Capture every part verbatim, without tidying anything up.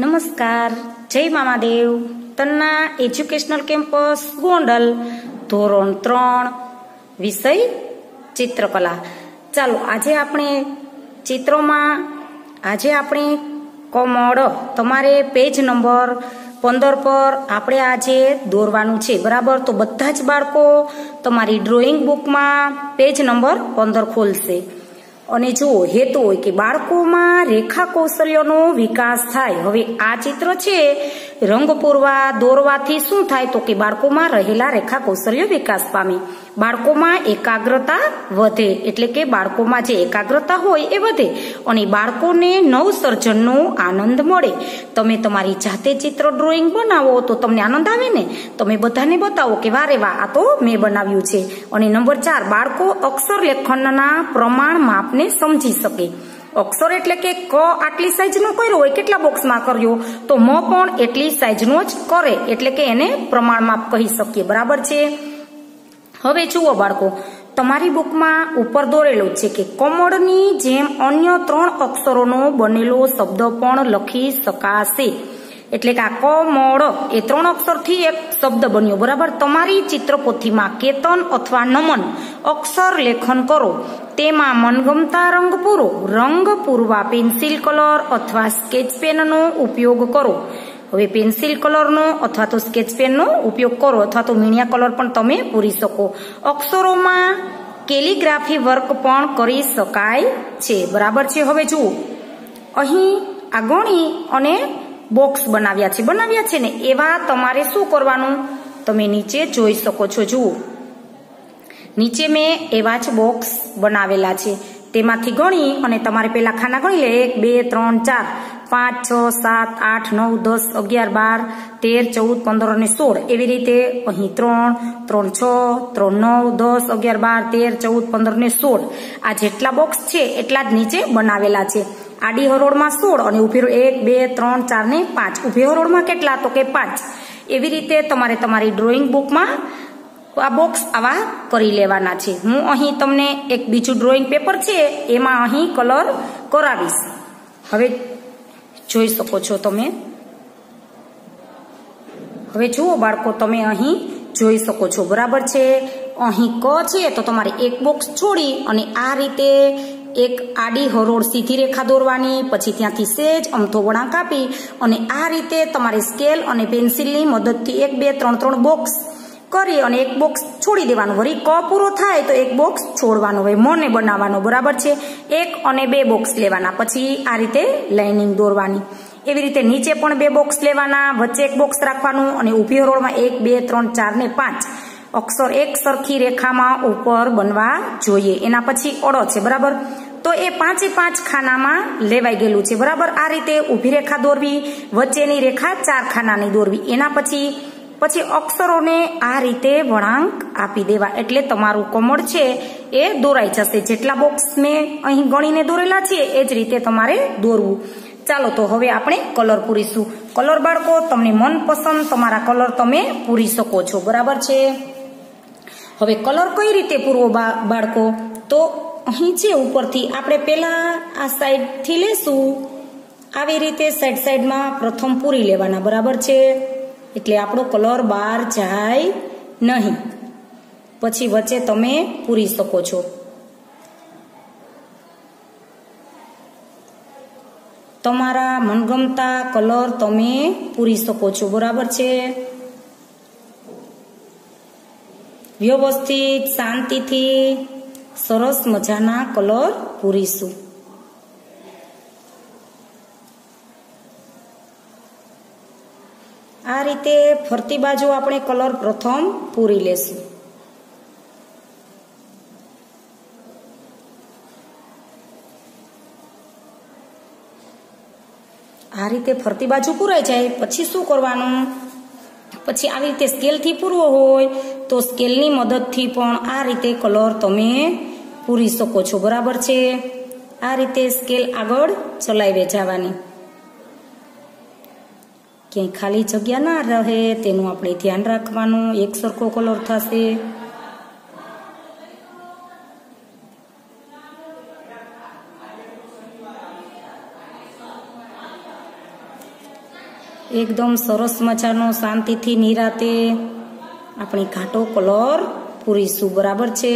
નમસ્કાર, જય Mamadev. Tanna educational campus Gondal, ધોરણ ત્રણ, વિષય ચિત્રકલા. ચાલો આજે આપણે ચિત્રોમાં આજે આપણે કમળ તમારે પેજ નંબર પંદર પર આપણે આજે દોરવાનું છે, બરાબર. તો બધા જ બાળકો તમારી ડ્રોઈંગ બુકમાં પેજ નંબર પંદર ખોલશે અને જુઓ, હેતુ હોય કે બાળકોમાં રેખા કૌશલ્યનો વિકાસ થાય. હવે આ ચિત્ર છે, રંગ પૂરવા દોરવાથી શું થાય તો કે બાળકોમાં રહેલા રેખા કૌશલ્ય વિકાસ પામે, બાળકોમાં એકાગ્રતા વધે, એટલે કે બાળકોમાં જે એકાગ્રતા હોય એ વધે અને બાળકોને નવસર્જનનો આનંદ મળે. તમે તમારી જાતે ચિત્ર ડ્રોઈંગ બનાવો તો તમને આનંદ આવે ને. તમે બધાને બતાવો કે વારે વાહ, આ તો મેં બનાવ્યું છે. અને નંબર ચાર, બાળકો અક્ષર લેખનના પ્રમાણ માપને સમજી શકે. અક્ષર એટલે કે ક આટલી સાઈઝનો કર્યો હોય, કેટલા બોક્સમાં કર્યો, તો મ પણ એટલી સાઈઝનો જ કરે, એટલે કે એને પ્રમાણ માપ કહી શકીએ, બરાબર છે. હવે જુઓ બાળકો, તમારી બુકમાં ઉપર દોરેલો છે કે કમળની જેમ અન્ય ત્રણ અક્ષરોનો બનેલો શબ્દ પણ લખી શકાશે. એટલે કે આ કમળ એ ત્રણ અક્ષરથી એક શબ્દ બન્યો, બરાબર. તમારી ચિત્રપોથીમાં કેતન અથવા નમન અક્ષર લેખન કરો, તેમાં મનગમતા રંગ પૂરો. રંગ પૂરવા પેન્સિલ કલર અથવા સ્કેચ પેનનો ઉપયોગ કરો. હવે પેન્સિલ કલરનો અથવા તો સ્કેચ પેનનો ઉપયોગ કરો, અથવા તો મીણિયા કલર પણ તમે પૂરી શકો. અક્ષરોમાં કેલિગ્રાફી વર્ક પણ કરી શકાય છે, બરાબર છે. હવે જુઓ, અહીં આ ગણી અને બોક્સ બનાવ્યા છે બનાવ્યા છે ને એવા તમારે શું કરવાનું, તમે નીચે જોઈ શકો છો. જુઓ, નીચે મેં એવા જ બોક્સ બનાવેલા છે, તેમાંથી ગણી અને તમારે પેલા ખાના ગણી લે. એક બે ત્રણ ચાર પાંચ છ સાત આઠ નવ દસ અગિયાર બાર તેર ચૌદ પંદર અને સોળ, એવી રીતે અહીં ત્રણ ત્રણ છ ત્રણ નવ દસ અગિયાર બાર તેર ચૌદ પંદર ને સોળ, આ જેટલા બોક્સ છે એટલા જ નીચે બનાવેલા છે. આડી હરોળમાં સોળ અને ઉભી એક બે ત્રણ ચાર ને પાંચ, ઉભી હરોળમાં કેટલા તો કે પાંચ. એવી રીતે તમારે તમારી ડ્રોઈંગ બુકમાં આ બોક્સ આવા કરી લેવાના છે. હું અહીં તમને એક બીજું ડ્રોઈંગ પેપર છે એમાં અહીં કલર કરાવીશ. હવે જોઈ શકો છો તમે. હવે જુઓ બાળકો, તમે અહીં જોઈ શકો છો, બરાબર છે. અહીં ક છે તો તમારે એક બોક્સ છોડી અને આ રીતે એક આડી હરોળ સીધી રેખા દોરવાની, પછી ત્યાંથી સેજ અમથો વળાંક આપી અને આ રીતે તમારે સ્કેલ અને પેન્સિલની મદદથી એક બે ત્રણ ત્રણ બોક્સ કરી અને એક બોક્સ છોડી દેવાનું. વળી ક પૂરો થાય તો એક બોક્સ છોડવાનો હોય, મને બનાવવાનો, બરાબર છે. એક અને બે બોક્સ લેવાના, પછી આ રીતે લાઇનિંગ દોરવાની. એવી રીતે નીચે પણ બે બોક્સ લેવાના, વચ્ચે એક બોક્સ રાખવાનું અને ઊભી હરોળમાં એક બે ત્રણ ચાર ને પાંચ અક્ષર એક સરખી રેખામાં ઉપર બનવા જોઈએ. એના પછી અડો છે, બરાબર. તો એ પાંચે પાંચ ખાનામાં લેવાઈ ગયેલું છે, બરાબર. આ રીતે ઊભી રેખા દોરવી, વચ્ચેની રેખા ચાર ખાનાની દોરવી. એના પછી પછી અક્ષરોને આ રીતે વળાંક આપી દેવા, એટલે તમારું કમળ છે એ દોરાઈ જશે. જેટલા બોક્સ મેં અહીં ગણીને દોરેલા છે એ જ રીતે તમારે દોરવું. ચાલો, તો હવે આપણે કલર પૂરીશું. કલર બાળકો, તમને મનપસંદ તમારા કલર તમે પૂરી શકો છો, બરાબર છે. હવે કલર કઈ રીતે પૂરવો બાળકો, તો અહીં છે ઉપરથી આપણે પેલા આ સાઈડથી લેશું, આવી રીતે સાઈડ સાઈડમાં પ્રથમ પૂરી લેવાના, બરાબર છે. એટલે આપણો કલર બહાર જાય નહીં. પછી વચ્ચે તમે પૂરી શકો છો. તમારા મનગમતા કલર તમે પૂરી શકો છો, બરાબર છે. વ્યવસ્થિત શાંતિથી સરસ મજાના કલર પૂરીશું. આ રીતે ફરતી બાજુ આપણે કલર પ્રથમ પૂરી લેશું. આ રીતે ફરતી બાજુ પૂરાઈ જાય પછી શું કરવાનું, પછી આવી રીતે સ્કેલથી પૂરવો હોય તો સ્કેલની મદદથી પણ આ રીતે કલર તમે પૂરી શકો છો, બરાબર છે. આ રીતે સ્કેલ આગળ ચલાવી જવાની, ક્યાંય ખાલી જગ્યા ના રહે તેનું આપણે ધ્યાન રાખવાનું. એક સરખો કલર થશે. એકદમ સરસ મજાનો શાંતિથી નિરાતે આપણે ઘાટો કલર પૂરીશું. બરાબર છે.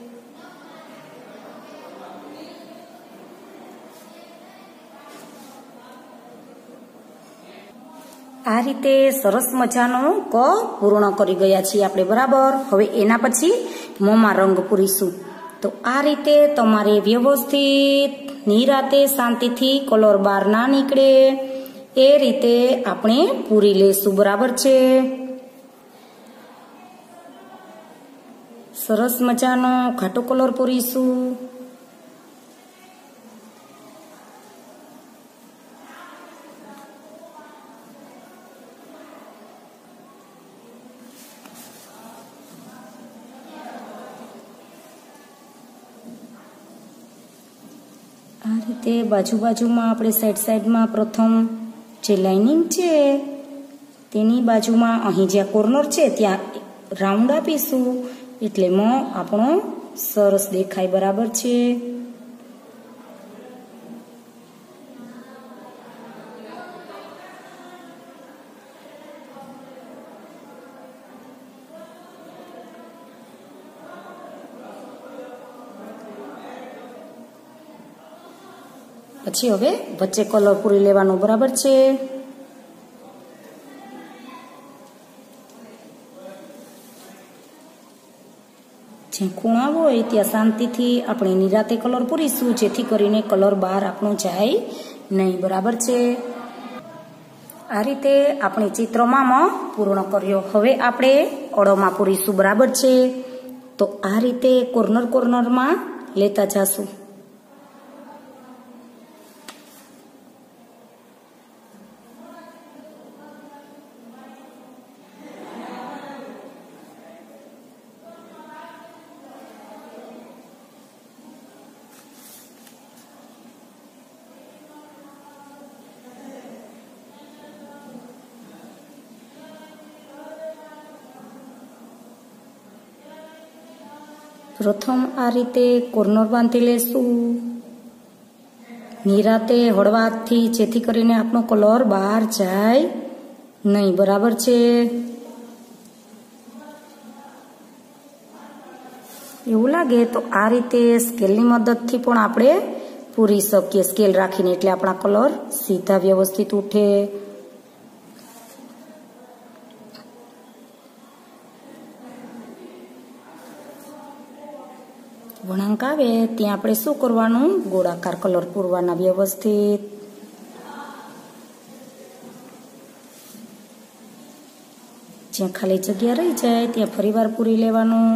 આ રીતે સરસ મજાનો ક પૂર્ણ કરી ગયા છીએ આપણે. બરાબર. હવે એના પછી મોંમાં રંગ પૂરીશું. તો આ રીતે તમારે વ્યવસ્થિત નિરાતે શાંતિથી કલર બહાર ના નીકળે એ રીતે આપણે પૂરી લેશું. બરાબર છે. સરસ મજાનો ઘાટો કલર પૂરીશું. આ રીતે બાજુ બાજુમાં આપણે સાઈડ સાઈડમાં પ્રથમ જે લાઇનિંગ છે તેની બાજુમાં અહીં જ્યાં કોર્નર છે ત્યાં રાઉન્ડ આપીશું એટલે મોં આપણો સરસ દેખાય. બરાબર છે. પછી હવે વચ્ચે કલર પૂરી લેવાનો. બરાબર છે. જ્યાં ખૂણા હોય ત્યાં શાંતિથી આપણે નિરાતે કલર પૂરીશું જેથી કરીને કલર બહાર આપણો જાય નહીં. બરાબર છે. આ રીતે આપણે ચિત્રમાં મોં પૂર્ણ કર્યો. હવે આપણે અળોમાં પૂરીશું. બરાબર છે. તો આ રીતે કોર્નર કોર્નરમાં લેતા જાશું. પ્રથમ આ રીતે કોર્નર બાંધી લેશું નિરાતે હળવા હાથથી જેથી કરીને આપણો કલર બહાર જાય નહીં. બરાબર છે. એવું લાગે તો આ રીતે સ્કેલની મદદથી પણ આપણે પૂરી શકીએ. સ્કેલ રાખીને એટલે આપણા કલર સીધા વ્યવસ્થિત ઉઠે. વળાંક આવે ત્યાં આપણે શું કરવાનું? ગોળાકાર કલર પૂરવાના વ્યવસ્થિત. જ્યાં ખાલી જગ્યા રહી જાય ત્યાં ફરીવાર પૂરી લેવાનું.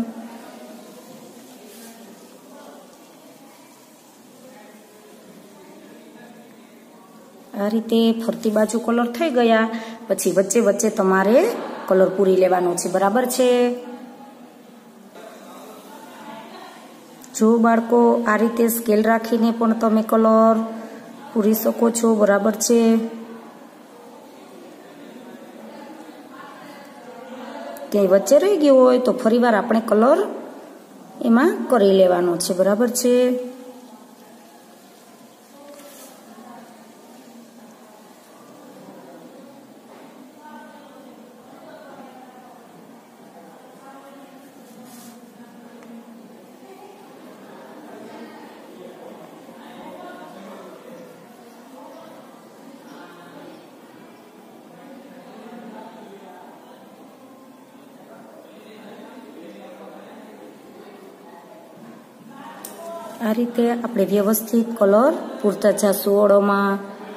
આ રીતે ફરતી બાજુ કલર થઈ ગયા પછી વચ્ચે વચ્ચે તમારે કલર પૂરી લેવાનો છે. બરાબર છે. જો બાળકો આ રીતે સ્કેલ રાખીને પણ તમે કલર પૂરી શકો છો. બરાબર છે. ક્યાંય વચ્ચે રહી ગયું હોય તો ફરીવાર આપણે કલર એમાં કરી લેવાનો છે. બરાબર છે. આ રીતે આપણે વ્યવસ્થિત કલર પૂરતા જશું ઓળોમાં.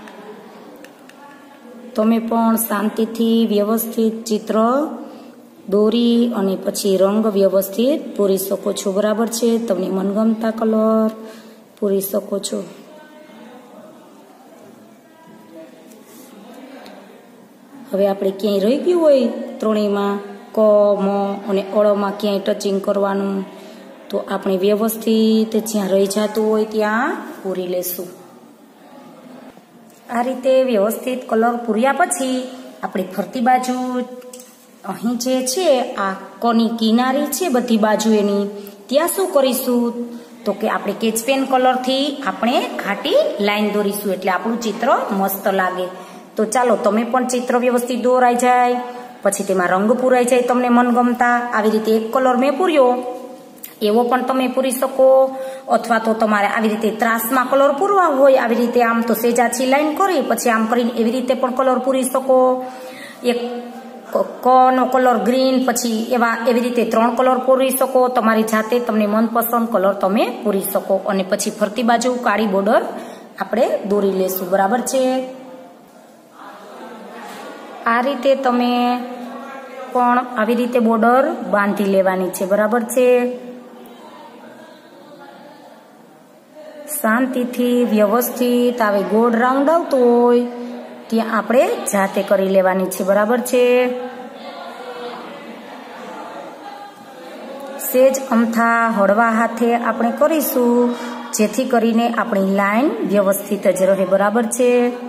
તમે પણ શાંતિથી વ્યવસ્થિત ચિત્ર દોરી અને પછી રંગ વ્યવસ્થિત પૂરી શકો છો. બરાબર છે. તમને મનગમતા કલર પૂરી શકો છો. હવે આપણે ક્યાંય રહી ગયું હોય ત્રણેયમાં ક મ અને અળમાં ક્યાંય ટચિંગ કરવાનું તો આપણે વ્યવસ્થિત જ્યાં રહી જતું હોય ત્યાં પૂરી લેશું. આ રીતે વ્યવસ્થિત કલર પૂર્યા પછી આપણી ફરતી બાજુ અહીં જે છે આ કની કિનારી છે બધી બાજુ એની ત્યાં શું કરીશું તો કે આપણે કેચપેન કલરથી આપણે ઘાટી લાઈન દોરીશું એટલે આપણું ચિત્ર મસ્ત લાગે. તો ચાલો તમે પણ ચિત્ર વ્યવસ્થિત દોરાઈ જાય, પછી તેમાં રંગ પૂરાઈ જાય તમને મનગમતા. આવી રીતે એક કલર મેં પૂર્યો એવો પણ તમે પૂરી શકો, અથવા તો તમારે આવી રીતે ત્રાસમાં કલર પૂરવા હોય, આવી રીતે આમ તો સેજાછી લાઈન કરી પછી આમ કરીને એવી રીતે પણ કલર પૂરી શકો. એક ક નો કલર ગ્રીન, પછી એવા એવી રીતે ત્રણ કલર પૂરી શકો. તમારી જાતે તમને મનપસંદ કલર તમે પૂરી શકો. અને પછી ફરતી બાજુ કાળી બોર્ડર આપણે દોરી લેશું. બરાબર છે. આ રીતે તમે પણ આવી રીતે બોર્ડર બાંધી લેવાની છે. બરાબર છે. શાંતિથી વ્યવસ્થિત આવે ગોળ રાઉન્ડ આવતો હોય ત્યાં આપણે જાતે કરી લેવાની છે. બરાબર છે. સેજ અમથા હળવા હાથે આપણે કરીશું, જેથી કરીને આપણી લાઈન વ્યવસ્થિત જ રહે. બરાબર છે.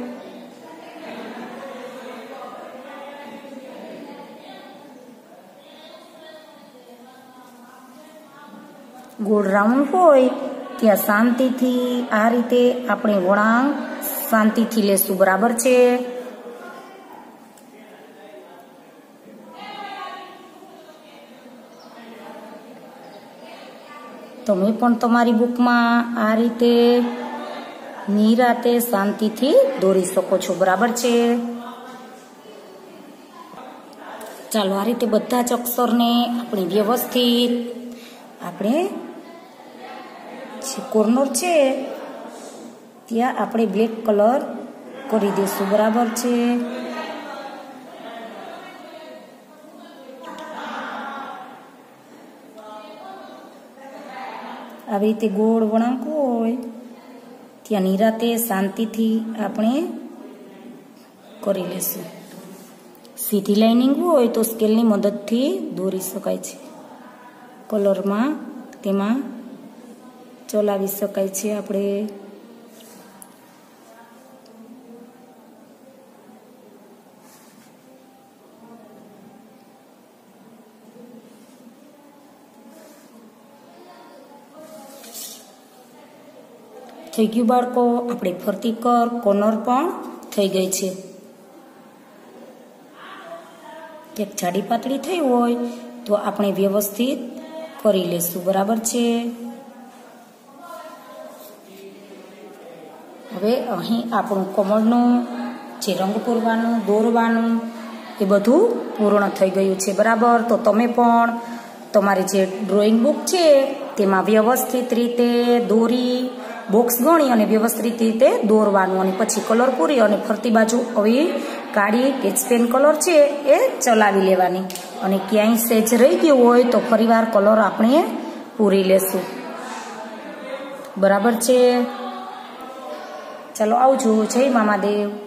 ગોળ રાઉન્ડ હોય ત્યાં શાંતિથી આ રીતે આપણે વળાંક શાંતિથી લેશું. બરાબર છે. તમે પણ તમારી બુકમાં આ રીતે નિરાતે શાંતિથી દોરી શકો છો. બરાબર છે. ચાલો આ રીતે બધા જ અક્ષરને આપણે વ્યવસ્થિત આપણે જે કોર્નર છે ત્યાં આપણે બ્લેક કલર કરી દઈશું. બરાબર છે. આવી રીતે ગોળ વળાંક હોય ત્યાં નિરાતે શાંતિથી આપણે કરી લેશું. સીધી લાઇનિંગ હોય તો સ્કેલની મદદથી દોરી શકાય છે. કલરમાં તેમાં ચલાવી શકાય છે આપણે. થઈ ગયું બાળકો, આપણે ફરતી કર કોર્નર પણ થઈ ગઈ છે. ક્યાંક જાડી પાતળી થઈ હોય તો આપણે વ્યવસ્થિત કરી લેશું. બરાબર છે. હવે અહીં આપણું કમળનું જે રંગ પૂરવાનું દોરવાનું એ બધું પૂર્ણ થઈ ગયું છે. બરાબર. તો તમે પણ તમારી જે ડ્રોઈંગ બુક છે તેમાં વ્યવસ્થિત રીતે દોરી બોક્સ ગણી અને વ્યવસ્થિત રીતે દોરવાનું, અને પછી કલર પૂરી અને ફરતી બાજુ આવી કાળી સ્કેચ પેન કલર છે એ ચલાવી લેવાની. અને ક્યાંય સેજ રહી ગયું હોય તો ફરીવાર કલર આપણે પૂરી લેશું. બરાબર છે. ચાલો આવજો. જય મામાદેવ.